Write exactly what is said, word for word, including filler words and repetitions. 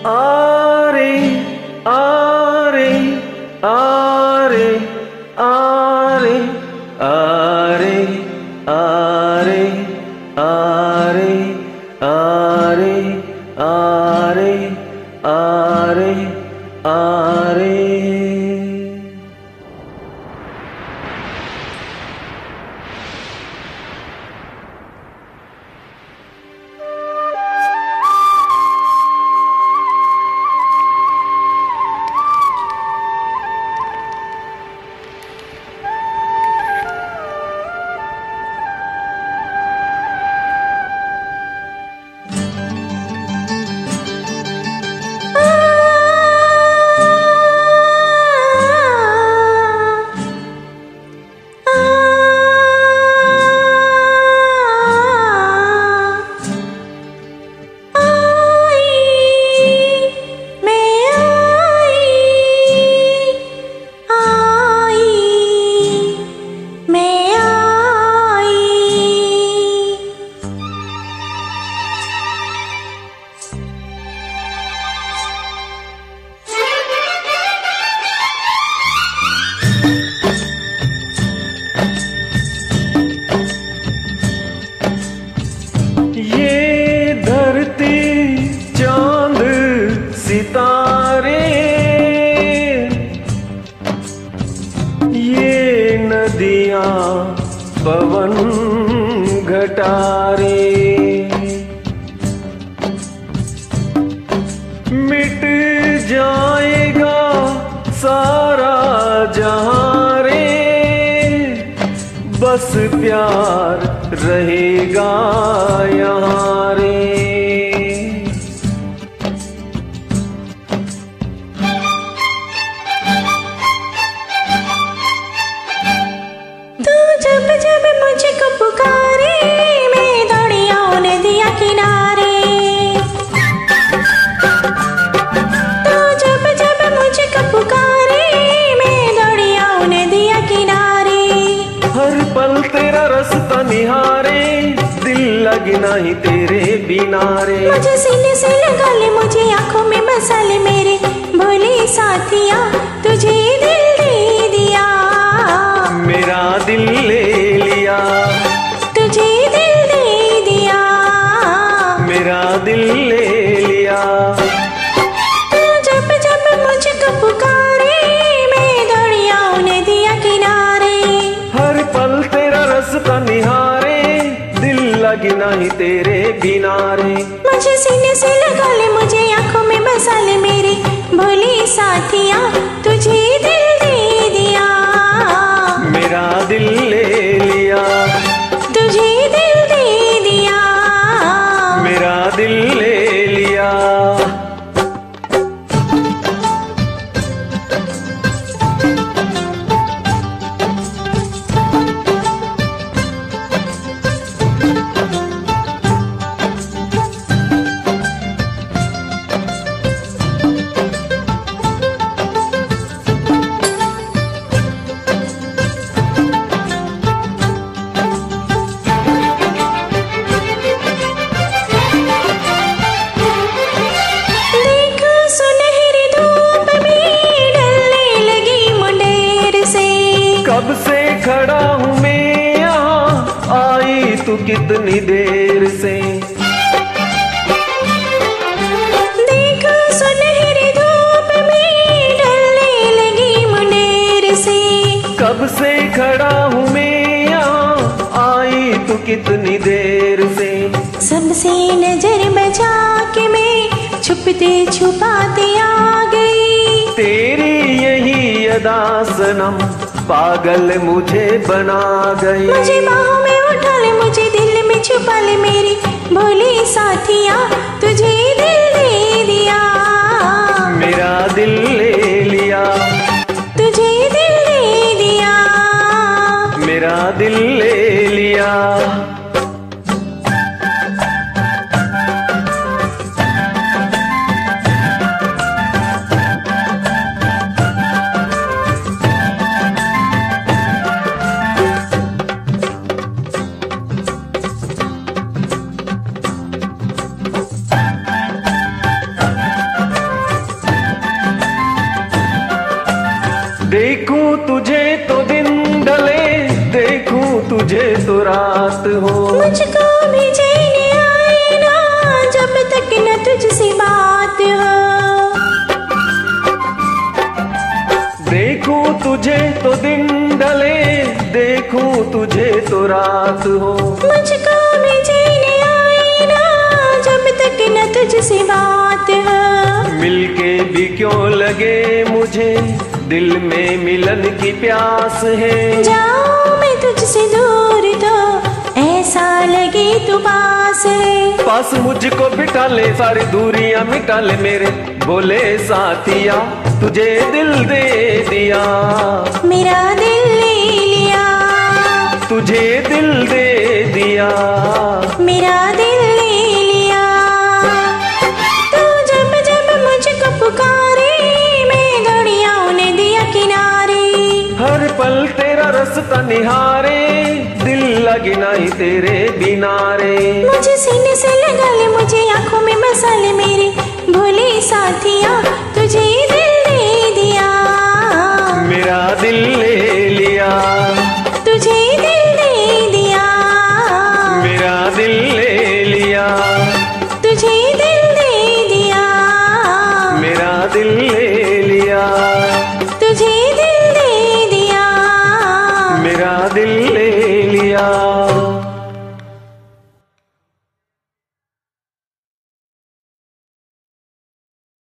आरे आरे आरे आरे आरे आरे आरे आरे आरे आरे आरे। सितारे ये नदियां पवन घटारे, मिट जाएगा सारा जहां रे, बस प्यार रहेगा यहाँ रे। जब जब मुझको पुकारे मैं दौड़ी आऊं नदिया किनारे, तो जब जब मुझको पुकारे मैं दौड़ी आऊं नदिया किनारे। हर पल तेरा रास्ता निहारे, दिल लगे नहीं तेरे बिना रे। मुझे सीने से लगा ले, मुझे आंखों में बसा ले मेरे भोले साथिया, तुझे दिल दे दिया मेरा दिल ले लिया, तुझे दिल दे दिया मेरा दिल ले लिया। तू जब जब मुझको पुकारे मैं दौड़ी आऊं नदिया किनारे, हर पल तेरा रास्ता निहारे, दिल लगे नहीं तेरे बिना रे। मुझे सीने से लगा ले, मुझे आंखों में बसा ले मेरे भोले साथिया, तुझे दिल दे दिया मेरा दिल ले लिया, तुझे दिल दे दिया मेरा दिल ले लिया। कब से खड़ा हूँ मैं यहाँ, आई तू कितनी देर से। देख सुनहरी धूप में ढलने लगी मुंडेर से। कब से खड़ा हूँ मैं यहाँ, आई तू कितनी देर से। सबसे नजर बचा के मैं छुपते छुपाते आ गई, तेरी यही अदा सनम पागल मुझे बना गई। मुझे बाहों में उठा ले, मुझे दिल में छुपा ले मेरी भोली साथिया, तुझे दिल दे दिया मेरा दिल ले लिया, तुझे दिल दे दिया मेरा दिल ले लिया। तुझे तो रात हो। मुझको भी चैन आए ना जब तक न तुझसे बात हो। देखूं तुझे तो दिन ढले, देखूं तुझे तो रात हो। मुझको भी चैन आए ना जब तक न तुझसे बात हो। मिलके भी क्यों लगे मुझे, दिल में मिलन की प्यास है। जाऊं मैं तुझसे दूर तो ऐसा लगे तू पास है। पास मुझको बिठा ले, सारी दूरियां मिटा ले मेरे बोले साथिया, तुझे दिल दे दिया। मेरा दिल ले लिया, तुझे दिल दे दिया। मेरा दिल ले लिया। तू जब जब मुझको पुकारे मैं दौड़ियां ने दिया किनारे। हर पल तेरा रास्ता निहारे, दिल लगे नहीं तेरे बिना रे। मुझे सीने से लगा ले, मुझे आंखों में बसा ले मेरे भोले साथिया,